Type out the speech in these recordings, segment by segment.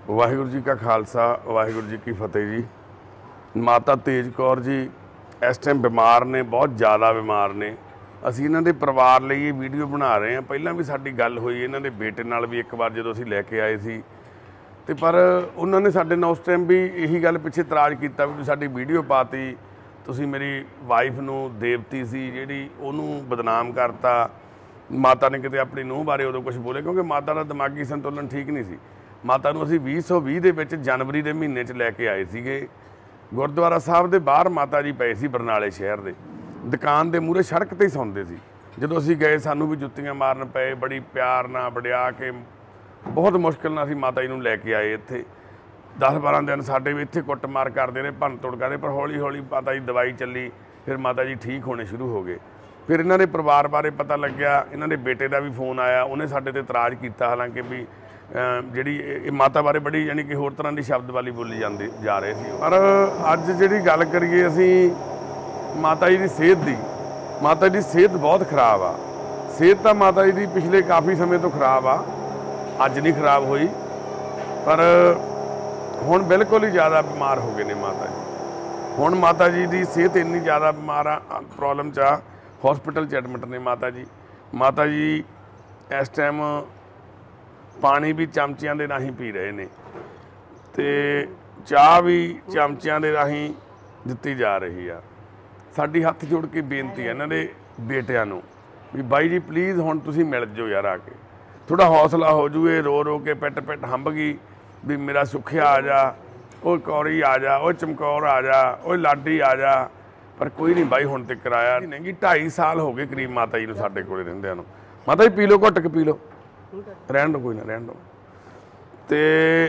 वाहिगुरू जी का खालसा वाहिगुरू जी की फतेह जी। माता तेज कौर जी इस टाइम बीमार ने, बहुत ज़्यादा बीमार ने। ਅਸੀਂ ਇਹਨਾਂ ਦੇ ਪਰਿਵਾਰ ਲਈ ਇਹ ਵੀਡੀਓ ਬਣਾ ਰਹੇ ਹਾਂ। ਪਹਿਲਾਂ ਵੀ ਸਾਡੀ ਗੱਲ ਹੋਈ ਇਹਨਾਂ ਦੇ ਬੇਟੇ ਨਾਲ ਵੀ ਇੱਕ ਵਾਰ ਜਦੋਂ ਅਸੀਂ ਲੈ ਕੇ ਆਏ ਸੀ, ਤੇ ਪਰ ਉਹਨਾਂ ਨੇ ਸਾਡੇ ਨਾਲ ਉਸ ਟਾਈਮ ਵੀ ਇਹੀ ਗੱਲ ਪਿੱਛੇ ਇਤਰਾਜ਼ ਕੀਤਾ ਵੀ ਤੁਸੀਂ ਸਾਡੀ ਵੀਡੀਓ ਪਾਤੀ, ਤੁਸੀਂ ਮੇਰੀ ਵਾਈਫ ਨੂੰ ਦੇਵਤੀ ਸੀ ਜਿਹੜੀ ਉਹਨੂੰ ਬਦਨਾਮ ਕਰਤਾ। ਮਾਤਾ ਨੇ ਕਿਤੇ ਆਪਣੀ ਨੂੰਹ ਬਾਰੇ ਉਦੋਂ ਕੁਝ ਬੋਲੇ ਕਿਉਂਕਿ ਮਾਤਾ ਦਾ ਦਿਮਾਗੀ ਸੰਤੁਲਨ ਠੀਕ ਨਹੀਂ ਸੀ। ਮਾਤਾ ਨੂੰ ਅਸੀਂ 2020 ਦੇ ਵਿੱਚ ਜਨਵਰੀ ਦੇ ਮਹੀਨੇ 'ਚ ਲੈ ਕੇ ਆਏ ਸੀਗੇ। ਗੁਰਦੁਆਰਾ ਸਾਹਿਬ ਦੇ ਬਾਹਰ ਮਾਤਾ ਜੀ ਪਏ ਸੀ ਬਰਨਾਲੇ ਸ਼ਹਿਰ ਦੇ, ਦੁਕਾਨ ਦੇ ਮੂਹਰੇ ਸੜਕ 'ਤੇ ਹੀ ਸੌਂਦੇ ਸੀ। ਜਦੋਂ ਅਸੀਂ ਗਏ ਸਾਨੂੰ ਵੀ ਜੁੱਤੀਆਂ ਮਾਰਨ ਪਏ, ਬੜੀ ਪਿਆਰ ਨਾਲ ਵੜਿਆ ਕੇ ਬਹੁਤ ਮੁਸ਼ਕਿਲ ਨਾਲ ਅਸੀਂ ਮਾਤਾ ਜੀ ਨੂੰ ਲੈ ਕੇ ਆਏ। ਇੱਥੇ 10-12 ਦਿਨ ਸਾਡੇ ਵੀ ਇੱਥੇ ਕੁੱਟਮਾਰ ਕਰਦੇ ਰਹੇ, ਭੰਨ ਤੋੜ ਕਰਦੇ, ਪਰ ਹੌਲੀ ਹੌਲੀ ਮਾਤਾ ਜੀ ਦਵਾਈ ਚੱਲੀ, ਫਿਰ ਮਾਤਾ ਜੀ ਠੀਕ ਹੋਣੇ ਸ਼ੁਰੂ ਹੋ ਗਏ। ਫਿਰ ਇਹਨਾਂ ਦੇ ਪਰਿਵਾਰ ਬਾਰੇ ਪਤਾ ਲੱਗਿਆ, ਇਹਨਾਂ ਦੇ ਬੇਟੇ ਦਾ ਵੀ ਫੋਨ ਆਇਆ, ਉਹਨੇ ਸਾਡੇ 'ਤੇ ਇਤਰਾਜ਼ ਕੀਤਾ। ਹਾਲਾਂਕਿ ਵੀ ਜਿਹੜੀ ਇਹ ਮਾਤਾ ਬਾਰੇ ਬੜੀ ਯਾਨੀ ਕਿ ਹੋਰ ਤਰ੍ਹਾਂ ਦੀ ਸ਼ਬਦਵਾਲੀ ਬੋਲੀ ਜਾ ਰਹੇ ਸੀ। ਪਰ ਅੱਜ ਜਿਹੜੀ ਗੱਲ ਕਰੀਏ ਅਸੀਂ ਮਾਤਾ ਜੀ ਦੀ ਸਿਹਤ ਦੀ, ਮਾਤਾ ਜੀ ਦੀ ਸਿਹਤ ਬਹੁਤ ਖਰਾਬ ਆ। ਸਿਹਤ ਤਾਂ ਮਾਤਾ ਜੀ ਦੀ ਪਿਛਲੇ ਕਾਫੀ ਸਮੇਂ ਤੋਂ ਖਰਾਬ ਆ, ਅੱਜ ਨਹੀਂ ਖਰਾਬ ਹੋਈ, ਪਰ ਹੁਣ ਬਿਲਕੁਲ ਹੀ ਜ਼ਿਆਦਾ ਬਿਮਾਰ ਹੋ ਗਏ ਨੇ ਮਾਤਾ ਜੀ। ਹੁਣ ਮਾਤਾ ਜੀ ਦੀ ਸਿਹਤ ਇੰਨੀ ਜ਼ਿਆਦਾ ਬਿਮਾਰ ਆ, ਪ੍ਰੋਬਲਮ 'ਚ ਆ, ਹੌਸਪੀਟਲ 'ਚ ਐਡਮਿਟ ਨੇ ਮਾਤਾ ਜੀ। ਮਾਤਾ ਜੀ ਇਸ ਟਾਈਮ ਪਾਣੀ ਵੀ ਚਮਚਿਆਂ ਦੇ ਰਾਹੀਂ ਪੀ ਰਹੇ ਨੇ, ਤੇ ਚਾਹ ਵੀ ਚਮਚਿਆਂ ਦੇ ਰਾਹੀਂ ਦਿੱਤੀ ਜਾ ਰਹੀ ਆ। ਸਾਡੀ ਹੱਥ ਜੋੜ ਕੇ ਬੇਨਤੀ ਹੈ ਇਹਨਾਂ ਦੇ ਬੇਟਿਆਂ ਨੂੰ ਵੀ ਬਾਈ ਜੀ ਪਲੀਜ਼ ਹੁਣ ਤੁਸੀਂ ਮਿਲ ਜਾਓ ਯਾਰ, ਆ ਕੇ ਥੋੜਾ ਹੌਸਲਾ ਹੋ ਜੂ। ਇਹ ਰੋ ਰੋ ਕੇ ਪਿੱਟ ਹੰਭ ਗਈ ਵੀ ਮੇਰਾ ਸੁੱਖਿਆ ਆ ਜਾ, ਉਹ ਕੌਰੀ ਆ ਜਾ, ਉਹ ਚਮਕੌਰ ਆ ਜਾ, ਉਹ ਲਾਡੀ ਆ ਜਾ, ਪਰ ਕੋਈ ਨਹੀਂ ਬਾਈ ਹੁਣ ਤੱਕ ਆਇਆ ਨਹੀਂ। 2.5 ਸਾਲ ਹੋ ਗਏ ਕਰੀਬ ਮਾਤਾ ਜੀ ਨੂੰ ਸਾਡੇ ਕੋਲੇ ਰਹਿੰਦਿਆਂ ਨੂੰ। ਮਾਤਾ ਜੀ ਪੀ ਲਓ, ਘੁੱਟ ਕੇ ਪੀ ਲਓ, ਰਹਿਣ ਦਿਓ, ਕੋਈ ਨਾ ਰਹਿਣ ਦਿਓ। ਤੇ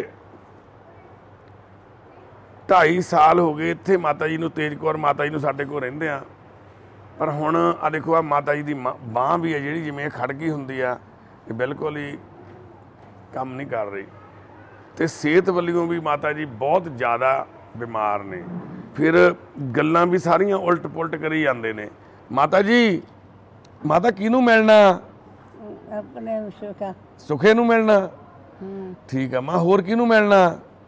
2.5 ਸਾਲ ਹੋ ਗਏ ਇੱਥੇ ਮਾਤਾ ਜੀ ਨੂੰ, ਤੇਜ ਕੌਰ ਮਾਤਾ ਜੀ ਨੂੰ ਸਾਡੇ ਕੋਲ ਰਹਿੰਦੇ ਆ। ਪਰ ਹੁਣ ਆ ਦੇਖੋ ਆ ਮਾਤਾ ਜੀ ਦੀ ਬਾਂਹ ਵੀ ਹੈ ਜਿਹੜੀ ਜਿਵੇਂ ਖੜ ਗਈ ਹੁੰਦੀ ਆ, ਇਹ ਬਿਲਕੁਲ ਹੀ ਕੰਮ ਨਹੀਂ ਕਰ ਰਹੀ। ਤੇ ਸਿਹਤ ਵੱਲੋਂ ਵੀ ਮਾਤਾ ਜੀ ਬਹੁਤ ਜ਼ਿਆਦਾ ਬਿਮਾਰ ਨੇ। ਫਿਰ ਗੱਲਾਂ ਵੀ ਸਾਰੀਆਂ ਉਲਟ ਪੁਲਟ ਕਰੀ ਜਾਂਦੇ ਨੇ। ਮਾਤਾ ਜੀ, ਮਾਤਾ ਕਿਹਨੂੰ ਮਿਲਣਾ? ਆਪਣੇ ਸੁਖੇ ਨੂੰ ਮਿਲਣਾ? ਠੀਕ ਆ ਮਾਂ। ਹੋਰ ਕਿਹਨੂੰ ਮਿਲਣਾ?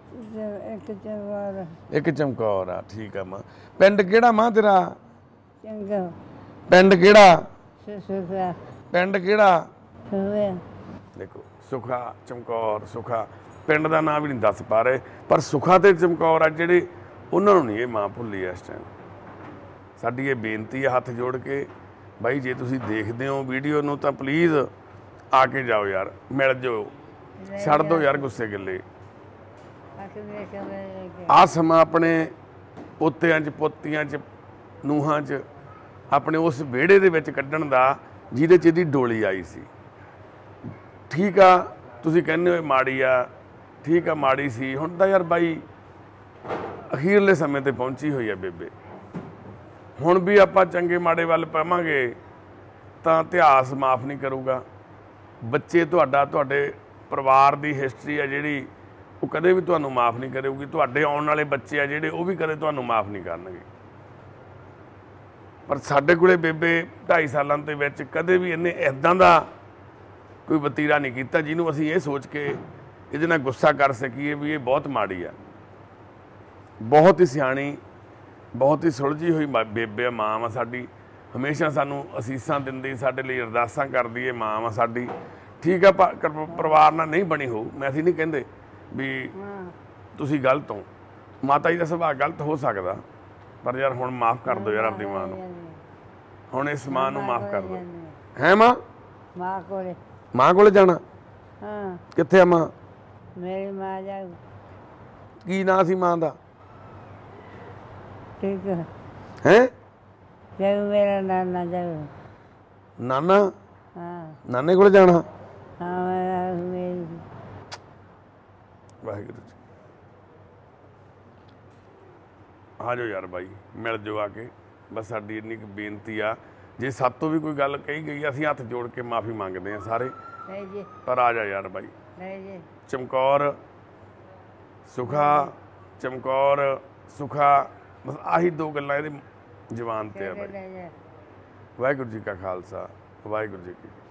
ਇੱਕ ਚਮਕੌਰ ਆ। ਠੀਕ ਆ ਮਾਂ। ਪਿੰਡ ਕਿਹੜਾ ਮਾਂ ਤੇਰਾ? ਚੰਗਾ। ਪਿੰਡ ਕਿਹੜਾ? ਸੁਖਾ। ਪਿੰਡ ਕਿਹੜਾ? ਸੁਖਾ। ਦੇਖੋ ਸੁਖਾ, ਚਮਕੌਰ, ਸੁਖਾ, ਪਿੰਡ ਦਾ ਨਾਂ ਵੀ ਨਹੀਂ ਦੱਸ ਪਾ ਰਹੇ, ਪਰ ਸੁਖਾ ਤੇ ਚਮਕੌਰ ਆ ਜਿਹੜੇ, ਉਹਨਾਂ ਨੂੰ ਨਹੀਂ ਇਹ ਮਾਂ ਭੁੱਲੀ ਇਸ ਟਾਈਮ। ਸਾਡੀ ਇਹ ਬੇਨਤੀ ਹੈ ਹੱਥ ਜੋੜ ਕੇ, ਬਾਈ ਜੇ ਤੁਸੀਂ ਦੇਖਦੇ ਹੋ ਵੀਡੀਓ ਨੂੰ ਤਾਂ ਪਲੀਜ਼ ਆ ਕੇ ਜਾਓ ਯਾਰ, ਮਿਲ ਜਾਓ, ਛੱਡ ਦਿਓ ਯਾਰ ਗੁੱਸੇ ਗਿੱਲੇ। ਆਹ ਸਮਾਂ ਆਪਣੇ ਪੋਤਿਆਂ 'ਚ, ਪੋਤੀਆਂ 'ਚ, ਨੂੰਹਾਂ 'ਚ, ਆਪਣੇ ਉਸ ਵਿਹੜੇ ਦੇ ਵਿੱਚ ਕੱਢਣ ਦਾ ਜਿਹਦੇ 'ਚ ਇਹਦੀ ਡੋਲੀ ਆਈ ਸੀ। ਠੀਕ ਆ, ਤੁਸੀਂ ਕਹਿੰਦੇ ਹੋ ਮਾੜੀ ਆ, ਠੀਕ ਆ ਮਾੜੀ ਸੀ, ਹੁਣ ਤਾਂ ਯਾਰ ਬਾਈ ਅਖੀਰਲੇ ਸਮੇਂ 'ਤੇ ਪਹੁੰਚੀ ਹੋਈ ਆ ਬੇਬੇ। ਹੁਣ ਵੀ ਆਪਾਂ ਚੰਗੇ ਮਾੜੇ ਵੱਲ ਪਾਵਾਂਗੇ ਤਾਂ ਇਤਿਹਾਸ ਮਾਫ ਨਹੀਂ ਕਰੂਗਾ। ਬੱਚੇ ਤੁਹਾਡੇ ਪਰਿਵਾਰ ਦੀ ਹਿਸਟਰੀ ਆ ਜਿਹੜੀ, ਉਹ ਕਦੇ ਵੀ ਤੁਹਾਨੂੰ ਮਾਫ ਨਹੀਂ ਕਰੇਗੀ। ਤੁਹਾਡੇ ਆਉਣ ਵਾਲੇ ਬੱਚੇ ਆ ਜਿਹੜੇ, ਉਹ ਵੀ ਕਦੇ ਤੁਹਾਨੂੰ ਮਾਫ ਨਹੀਂ ਕਰਨਗੇ। ਪਰ ਸਾਡੇ ਕੋਲੇ ਬੇਬੇ 2.5 ਸਾਲਾਂ ਦੇ ਵਿੱਚ ਕਦੇ ਵੀ ਇਹਨੇ ਇੱਦਾਂ ਦਾ ਕੋਈ ਵਤੀਰਾ ਨਹੀਂ ਕੀਤਾ ਜਿਹਨੂੰ ਅਸੀਂ ਇਹ ਸੋਚ ਕੇ ਇਹਦੇ ਨਾਲ ਗੁੱਸਾ ਕਰ ਸਕੀਏ ਵੀ ਇਹ ਬਹੁਤ ਮਾੜੀ ਆ। ਬਹੁਤ ਹੀ ਸਿਆਣੀ, ਬਹੁਤ ਹੀ ਸੁਲਝੀ ਹੋਈ ਬੇਬੇ ਆ, ਮਾਂ ਵਾ ਸਾਡੀ। ਹਮੇਸ਼ਾ ਸਾਨੂੰ ਅਸੀਸਾਂ ਦਿੰਦੀ, ਸਾਡੇ ਲਈ ਅਰਦਾਸਾਂ ਕਰਦੀ ਹੈ, ਮਾਂ ਵਾ ਸਾਡੀ। ਠੀਕ ਆ, ਪਰਿਵਾਰ ਨਾਲ ਨਹੀਂ ਬਣੀ ਹੋਊ, ਮੈਂ ਅਸੀਂ ਨਹੀਂ ਕਹਿੰਦੇ ਵੀ ਤੁਸੀਂ ਗਲਤ ਹੋ। ਮਾਤਾ ਜੀ ਦਾ ਸੁਭਾਅ ਗਲਤ ਹੋ ਸਕਦਾ, ਪਰ ਯਾਰ ਹੁਣ ਮਾਫ ਕਰ ਦਿਓ ਯਾਰ ਆਪਣੀ ਮਾਂ ਨੂੰ। ਹੁਣ ਇਸ ਮਾਂ ਨੂੰ ਮਾਫ ਕਰ ਦਿਓ। ਹੈ ਮਾਂ? ਮਾਂ ਕੋਲੇ। ਮਾਂ ਕੋਲੇ ਜਾਣਾ? ਹਾਂ। ਕਿੱਥੇ ਆ ਮਾਂ? ਮੇਰੀ ਮਾਂ ਜਾ। ਕੀ ਨਾਂ ਸੀ ਮਾਂ ਦਾ? ਠੀਕ ਹੈ। ਹੈ? ਜਾਊ ਮੇਰਾ ਨਾਨਾ ਜਾਊ। ਨਾਨਾ? ਹਾਂ। ਨਾਨੇ ਕੋਲੇ ਜਾਣਾ? ਹਾਂ। ਮੇਰੀ ਵਾਹਿਗੁਰੂ ਜੀ, ਆ ਜਾਓ ਯਾਰ ਬਾਈ, ਮਿਲ ਜਾਓ ਆ ਕੇ। ਬਸ ਸਾਡੀ ਇੰਨੀ ਕੁ ਬੇਨਤੀ ਆ, ਜੇ ਸਾਤੋਂ ਵੀ ਕੋਈ ਗੱਲ ਕਹੀ ਗਈ ਅਸੀਂ ਹੱਥ ਜੋੜ ਕੇ ਮਾਫੀ ਮੰਗਦੇ ਹਾਂ ਸਾਰੇ। ਨਹੀਂ ਜੀ। ਪਰ ਆ ਜਾ ਯਾਰ ਬਾਈ। ਨਹੀਂ ਜੀ। ਚਮਕੌਰ, ਸੁਖਾ, ਚਮਕੌਰ, ਸੁਖਾ, ਬਸ ਆਹੀ ਦੋ ਗੱਲਾਂ ਇਹਦੇ ਜ਼ੁਬਾਨ ਤੇ ਆ ਬਾਈ। ਵਾਹਿਗੁਰੂ ਜੀ ਕਾ ਖਾਲਸਾ, ਵਾਹਿਗੁਰੂ ਜੀ ਕੀ